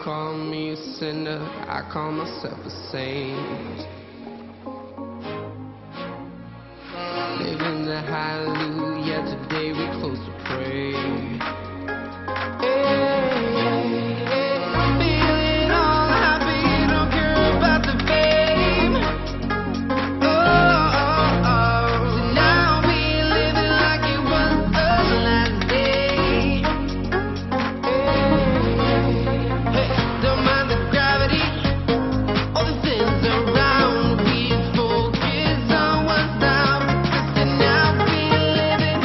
call me a sinner, I call myself a saint. Living the hallelujah, today we close to pray. Feeling all happy, don't care about the fame. So now we living like it was the last day. Don't mind the gravity, all the things around. We focus on what's now. Tonight we living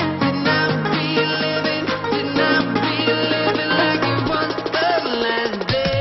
like it was the last day.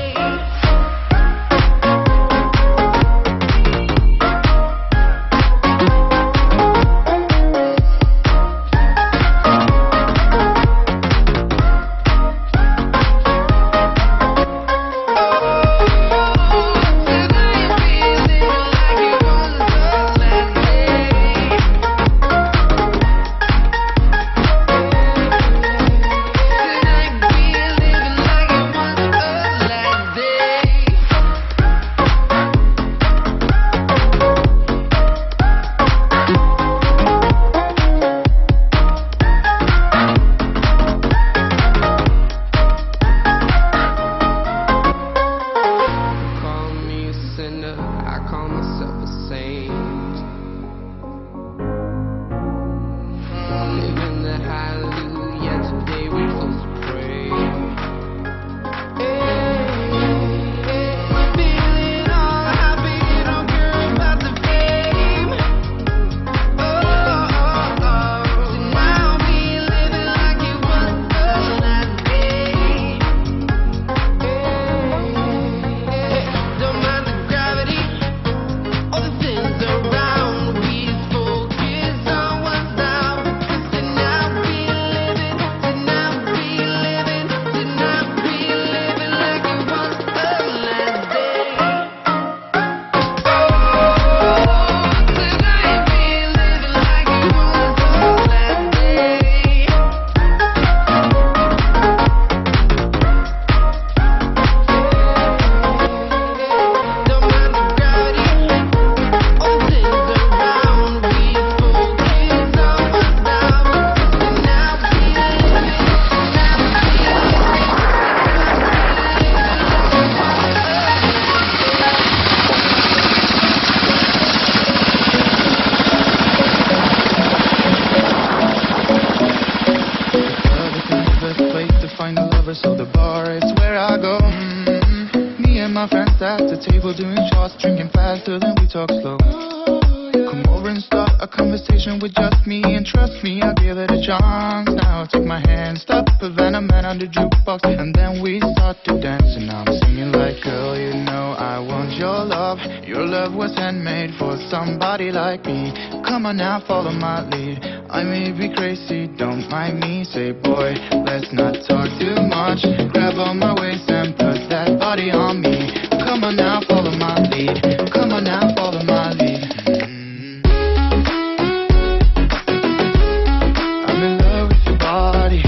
Call me a sinner, I call myself a saint. Living the hallelujah, today we close to pray. Feeling all happy, don't care about the fame. So now we living like it was the last day. Don't mind the gravity, all the things around. We focus on what's now. Tonight we living like it was the last day. Tonight we living like it was the last day. Don't mind the gravity, all the things around. We focus on what's now. Tonight we Best place to find a lover, so the bar is where I go. Me and my friends at the table doing shots, drinking faster than we talk slow. Come over and start a conversation with just me, and trust me, I'll give it a chance. Now take my hand, stop a Venom Man on the jukebox, and then we start to dance. And I'm singing like, girl, you know I want your love. Your love was handmade for somebody like me. Come on now, follow my lead. I may be crazy, don't mind me. Say, boy, let's not talk too much. Grab on my waist and put that body on me. Come on now, follow my lead. Come on now, follow my lead. I'm in love with your body.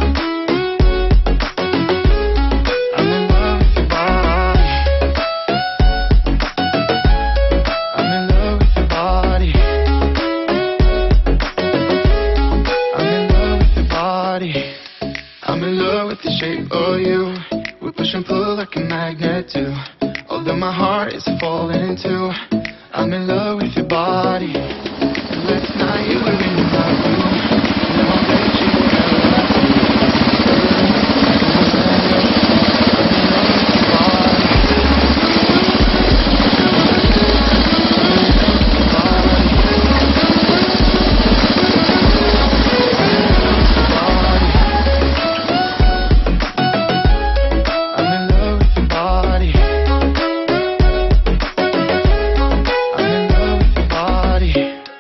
I'm in love with your body. I'm in love with your body. I'm in love with your body. I'm in love with the shape of you. We push and pull like a magnet too. Although my heart is falling too. I'm in love with your body. And last night you were in my room. And all day you were I'm in love with your body. I'm in love with your body.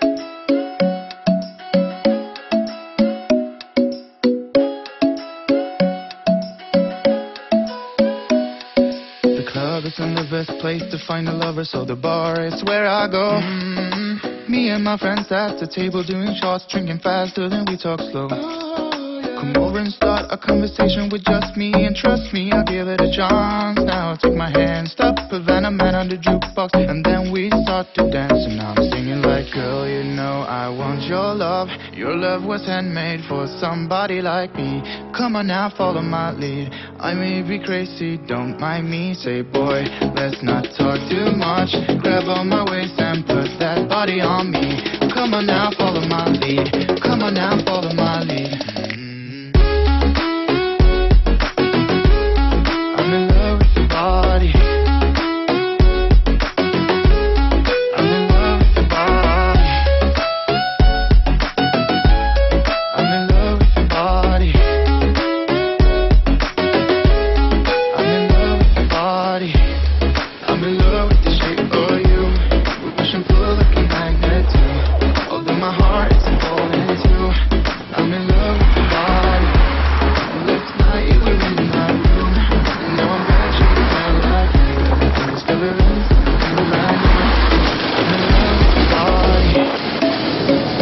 The club isn't the best place to find a lover, so the bar is where I go. Me and my friends at the table doing shots, drinking faster than we talk slow. Come over and start a conversation with just me, and trust me, I'll give it a chance. Now take my hand, stop, Havana Man on the jukebox, and then we start to dance. And I'm singing like, girl, you know I want your love. Your love was handmade for somebody like me. Come on now, follow my lead. I may be crazy, don't mind me. Say, boy, let's not talk too much. Grab on my waist and put that body on me. Come on now, follow my lead. Come on now, follow my lead. I'm in love with your body. I'm in love with your body. I'm in love with your body. I'm in love with your body. I'm in love with the shape of you. We push and pull like a magnet too. Although my heart is falling too. I'm in love with your body. Last night you were in my room. And now I'm back, you felt like me. I'm discovering something brand new. I'm in love with your body.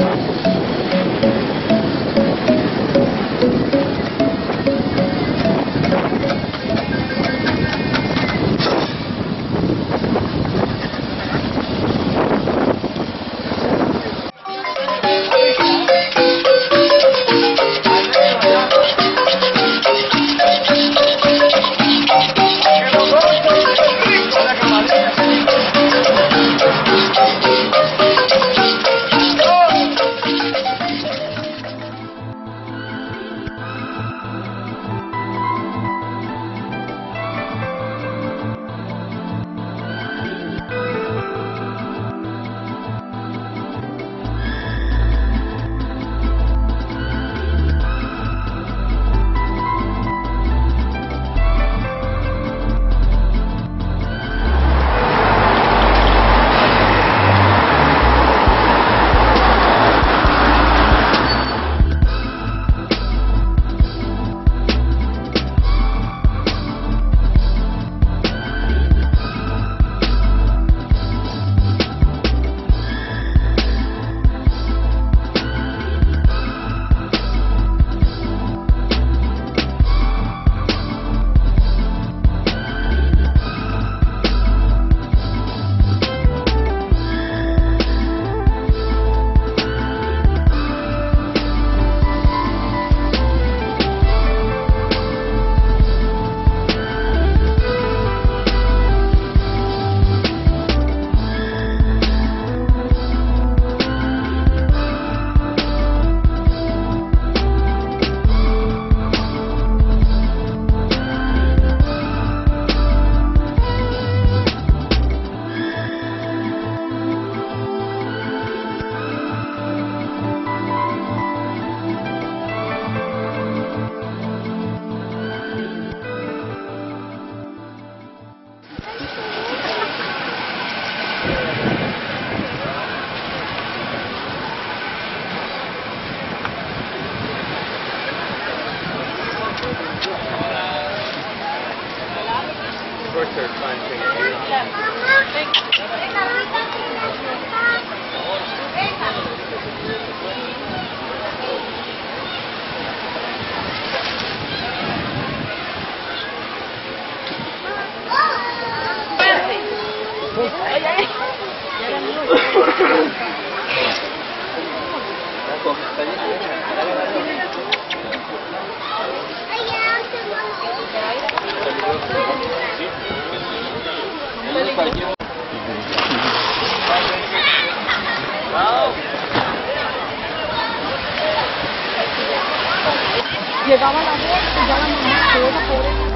Llegaba la voz y ya la mamá toda pobre.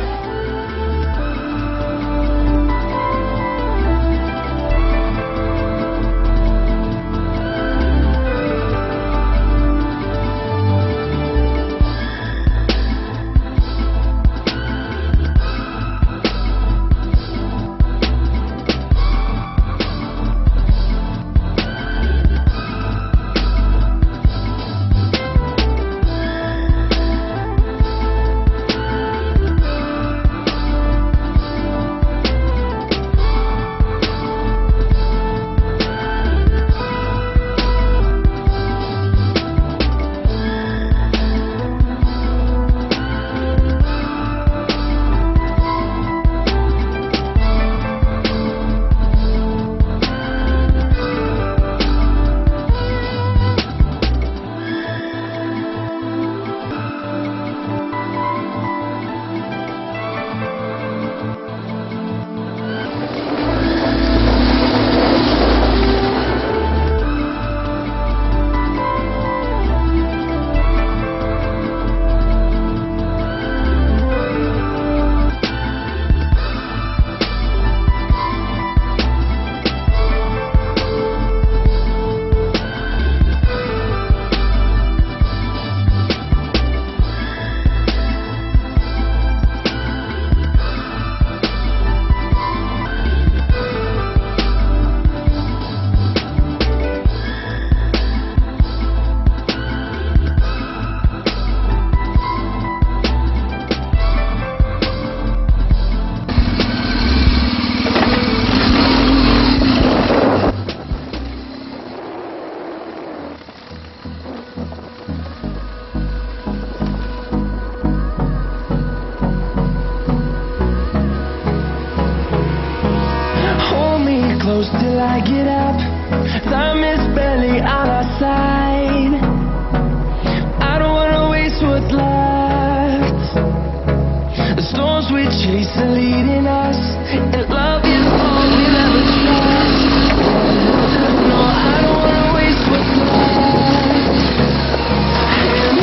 I get up, time is barely on our side. I don't wanna waste what's left. The storms we chase are leading us, and love is all we'll ever trust. No, I don't wanna waste what's left. And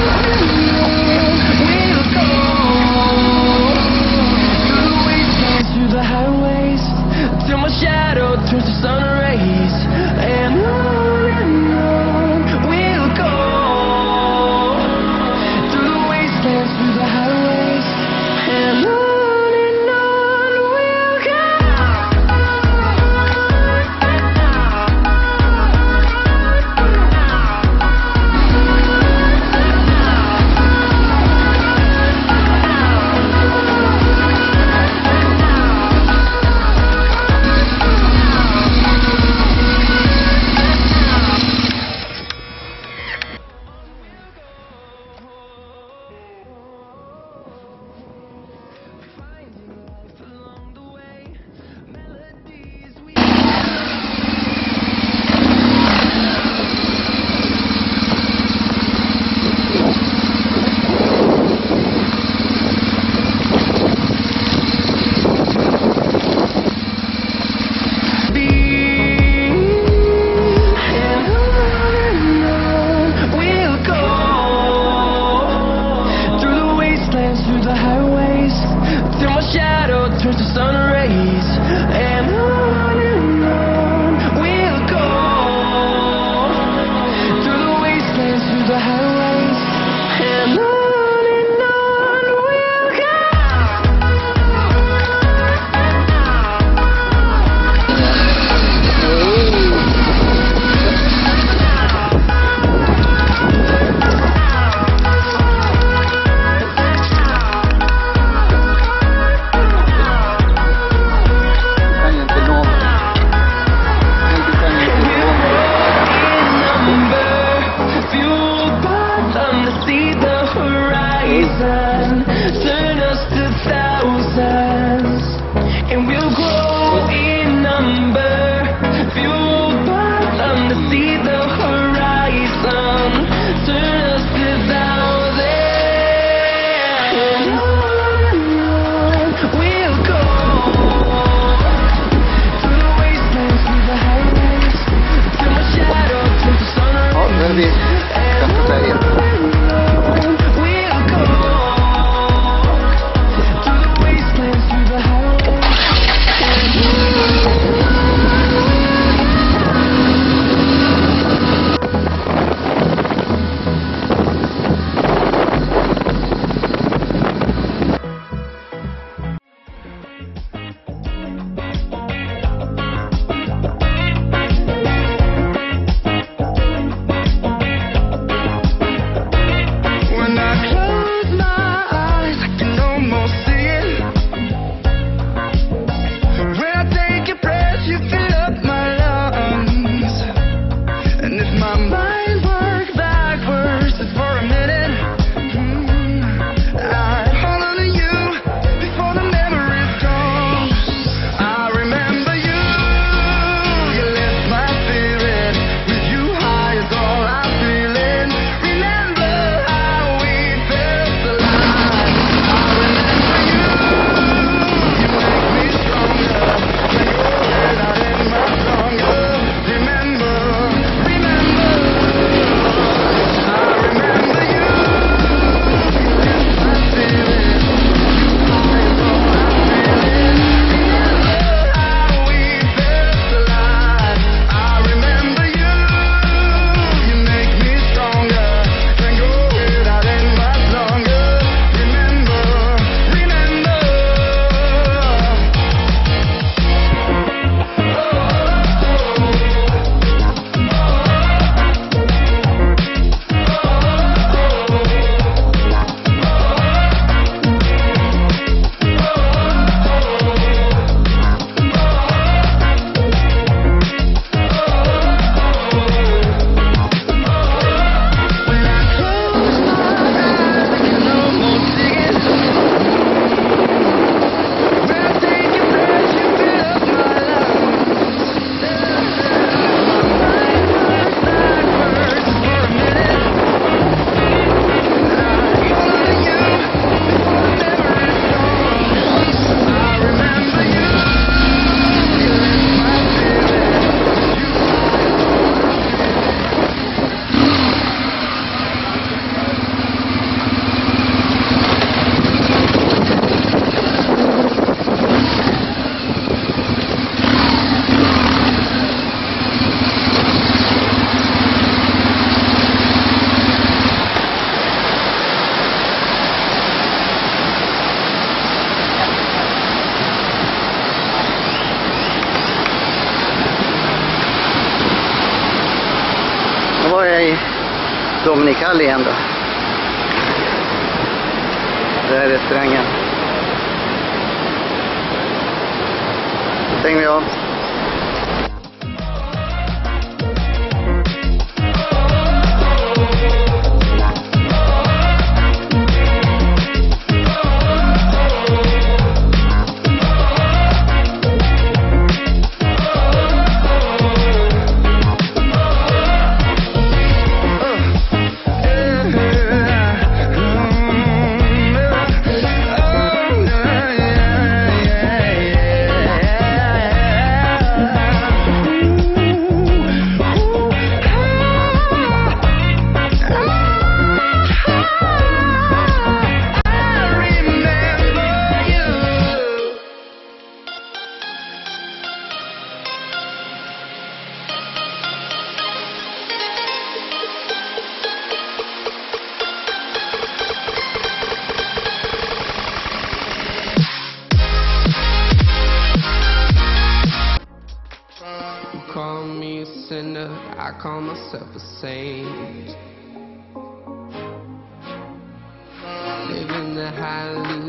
we'll go through the wastelands, through the highways, till my shadow turns to sun rays. And on we'll go through the wastelands, through the highways, and on we'll go. Dominicali igen då. Det här är restaurangen. Stänger vi av. Call me a sinner, I call myself a saint. Living the highly